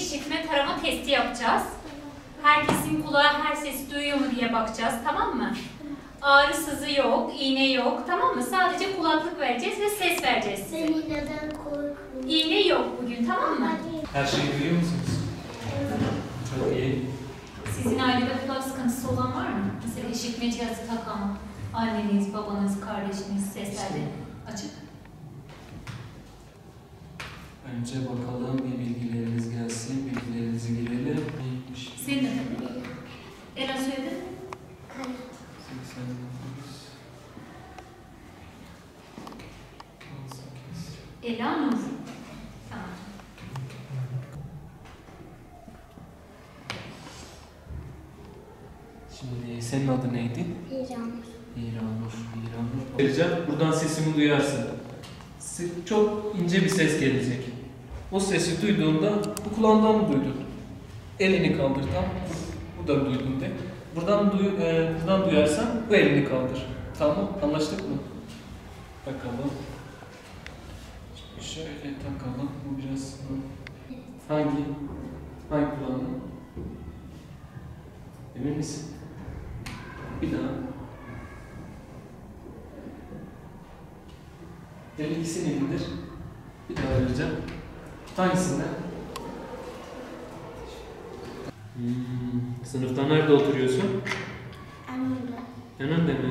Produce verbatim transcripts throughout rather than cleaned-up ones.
işitme tarama testi yapacağız. Herkesin kulağı her sesi duyuyor mu diye bakacağız, tamam mı? Ağrı sızı yok, iğne yok, tamam mı? Sadece kulaklık vereceğiz ve ses vereceğiz size. Ben iğneden korkuyorum. İğne yok bugün, tamam mı? Her şeyi duyuyor musunuz? Çok iyi. Sizin ailede kulak sıkıntısı olan var mı? Mesela işitme cihazı takan anneniz, babanız, kardeşiniz seslerde açık. Önce bakalım bir bilgileriniz gelsin, bilgilerinizi girelim. Neymiş? Senin de tabii. Eren söyledi. seksen dokuz. on sekiz. Ela Nur. Tamam. Şimdi senin adı neydi? İranur. İranur, İranur. Vereceğim, buradan sesimi duyarsın. Se- Çok ince bir ses gelecek. O sesi duyduğunda, bu kulağından mı duydun? Elini kaldır tam. Buradan duydum de. Buradan, duy, e, buradan duyarsan bu elini kaldır. Tamam, anlaştık mı? Bakalım. Şimdi şöyle takalım. Bu biraz... Hangi? Hangi kulağına? Emin misin? Bir daha. El ikisini indir. Bir daha vereceğim. Hangisinden? Hmm. Sınıfta nerede oturuyorsun? Annemle. Yanında mi?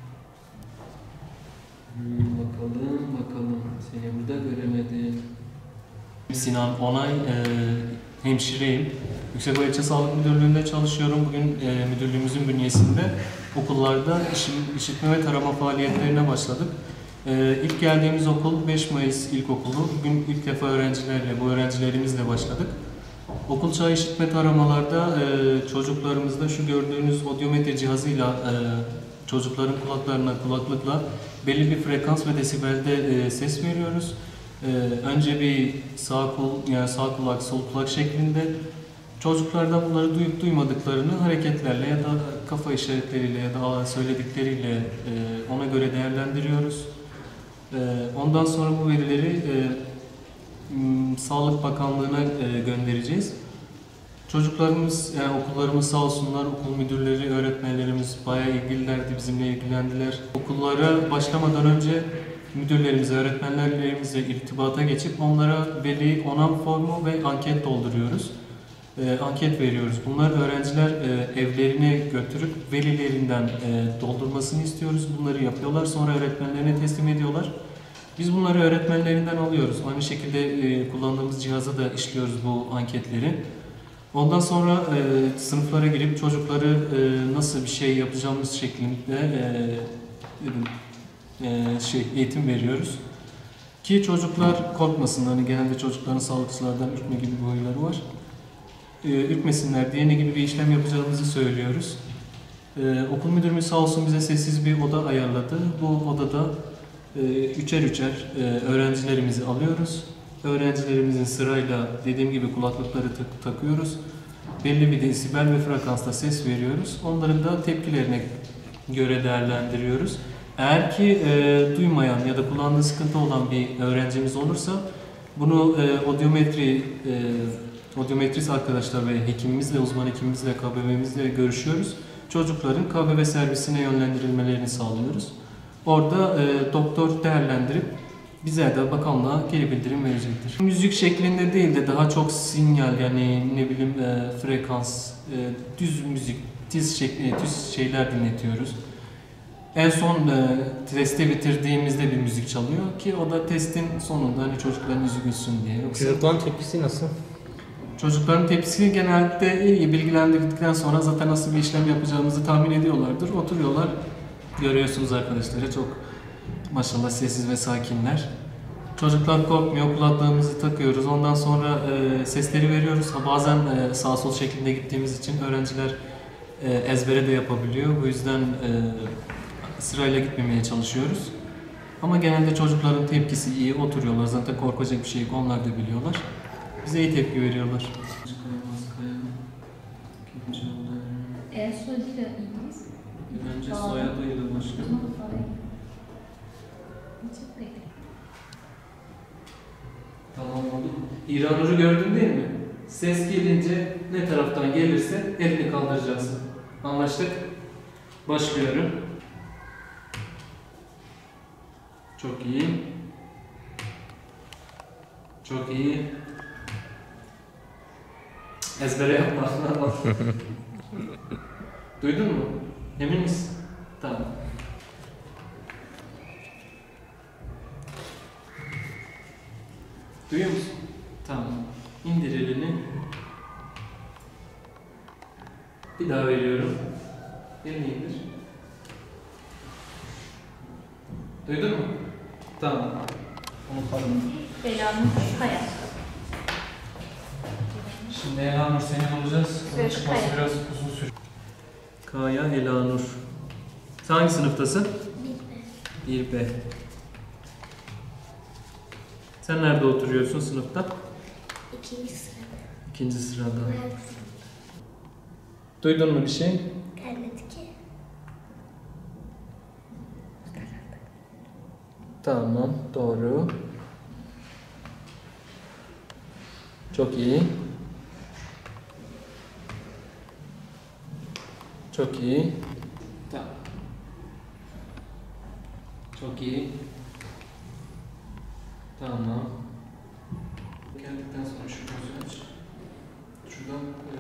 Hmm, bakalım, bakalım. Seni burada göremedim. Sinan Onay, e, hemşireyim. Yükseköğretim Sağlık Müdürlüğü'nde çalışıyorum. Bugün e, müdürlüğümüzün bünyesinde okullarda işim, işitme ve tarama faaliyetlerine başladık. E, ilk geldiğimiz okul beş Mayıs İlkokulu. Bugün ilk defa öğrencilerle, bu öğrencilerimizle başladık. Okul çağı işitme taramalarda e, çocuklarımızda şu gördüğünüz odyometre cihazıyla e, çocukların kulaklarına kulaklıkla belli bir frekans ve desibelde e, ses veriyoruz. E, önce bir sağ kul, yani sağ kulak, sol kulak şeklinde çocuklardan bunları duyup duymadıklarını hareketlerle ya da kafa işaretleriyle ya da söyledikleriyle e, ona göre değerlendiriyoruz. E, ondan sonra bu verileri e, Sağlık Bakanlığı'na e, göndereceğiz. Çocuklarımız, yani okullarımız sağ olsunlar, okul müdürleri, öğretmenlerimiz bayağı ilgililerdi, bizimle ilgilendiler. Okullara başlamadan önce müdürlerimize, öğretmenlerimizle irtibata geçip onlara veli onam formu ve anket dolduruyoruz. E, anket veriyoruz. Bunlar öğrenciler e, evlerine götürüp velilerinden e, doldurmasını istiyoruz. Bunları yapıyorlar, sonra öğretmenlerine teslim ediyorlar. Biz bunları öğretmenlerinden alıyoruz. Aynı şekilde e, kullandığımız cihaza da işliyoruz bu anketleri. Ondan sonra e, sınıflara girip çocukları e, nasıl bir şey yapacağımız şeklinde e, e, şey eğitim veriyoruz. Ki çocuklar korkmasınlar. Hani genelde çocukların sağlıkçılardan ürkme gibi bir huyları var. E, ürkmesinler diye ne gibi bir işlem yapacağımızı söylüyoruz. E, okul müdürümüz sağ olsun bize sessiz bir oda ayarladı. Bu odada e, üçer üçer e, öğrencilerimizi alıyoruz. Öğrencilerimizin sırayla dediğim gibi kulaklıkları tak takıyoruz. Belli bir desibel ve frekansta ses veriyoruz. Onların da tepkilerine göre değerlendiriyoruz. Eğer ki e, duymayan ya da kulağında sıkıntı olan bir öğrencimiz olursa bunu e, odyometri e, odyometrist arkadaşlar ve hekimimizle, uzman hekimimizle, K B V'mizle görüşüyoruz. Çocukların K B V servisine yönlendirilmelerini sağlıyoruz. Orada e, doktor değerlendirip bize de bakanlığa geri bildirim verecektir. Müzik şeklinde değil de daha çok sinyal, yani ne bileyim e, frekans, e, düz müzik, tiz şekli, düz şeyler dinletiyoruz. En son e, testi bitirdiğimizde bir müzik çalıyor ki o da testin sonunda hani çocukların yüzü gülsün diye. Yoksa Çocukların tepkisi nasıl? çocukların tepkisi genelde iyi, bilgilendirdikten sonra zaten nasıl bir işlem yapacağımızı tahmin ediyorlardır. Oturuyorlar, görüyorsunuz arkadaşları, çok maşallah sessiz ve sakinler. Çocuklar korkmuyor, kulaklığımızı takıyoruz. Ondan sonra e, sesleri veriyoruz. Ha, bazen e, sağ sol şeklinde gittiğimiz için öğrenciler e, ezbere de yapabiliyor. Bu yüzden e, sırayla gitmemeye çalışıyoruz. Ama genelde çocukların tepkisi iyi, oturuyorlar. Zaten korkacak bir şey yok, onlar da biliyorlar. Bize iyi tepki veriyorlar. Eğer soyadıyla ilginiz? Önce soyadıyla başlıyor. Çok Tamam oldu. İranur'u gördün değil mi? Ses gelince ne taraftan gelirse elini kaldıracaksın. Anlaştık? Başlıyorum. Çok iyi. Çok iyi. Ezbere yapma. Duydun mu? Emin misin? Tamam. Duyuyor musun? Tamam. İndir elini. Bir daha veriyorum. Elini indir. Duydun mu? Tamam. Unutmadım. Belanın Kaya. Şimdi Elanur senin olacağız. Bunun Evet, çıkması Kaya. biraz uzun sürer. Kaya Elanur. Sen hangi sınıftasın? bir B. Sen nerede oturuyorsun sınıfta? İkinci sırada. İkinci sırada. Öğretmen Duydun mu bir şey? gelmedi ki. Tamam, doğru. Çok iyi. Çok iyi. Tamam. Çok iyi. Tamam. Geldikten sonra şu gözü aç. Şuradan